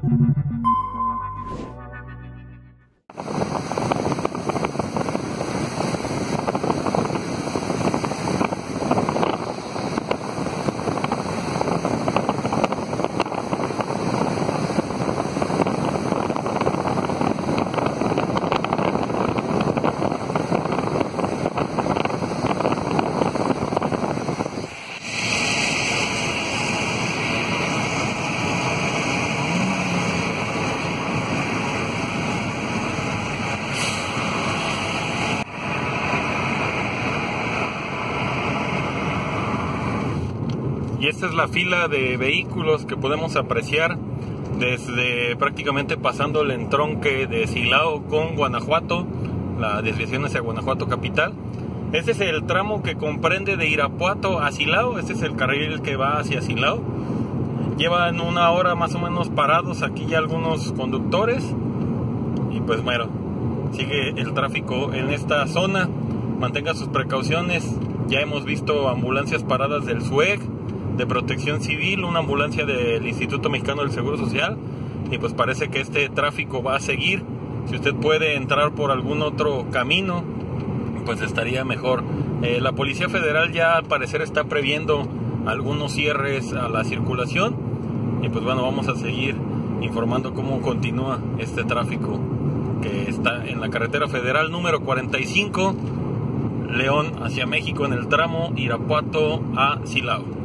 Y esta es la fila de vehículos que podemos apreciar desde prácticamente pasando el entronque de Silao con Guanajuato, la desviación hacia Guanajuato capital. Este es el tramo que comprende de Irapuato a Silao. Este es el carril que va hacia Silao. Llevan una hora más o menos parados aquí ya algunos conductores. Y pues bueno, sigue el tráfico en esta zona. Mantenga sus precauciones. Ya hemos visto ambulancias paradas del SUEG, de Protección Civil, una ambulancia del Instituto Mexicano del Seguro Social, y pues parece que este tráfico va a seguir. Si usted puede entrar por algún otro camino, pues estaría mejor. La Policía Federal ya al parecer está previendo algunos cierres a la circulación, y pues bueno, vamos a seguir informando cómo continúa este tráfico que está en la carretera federal número 45, León hacia México, en el tramo Irapuato a Silao.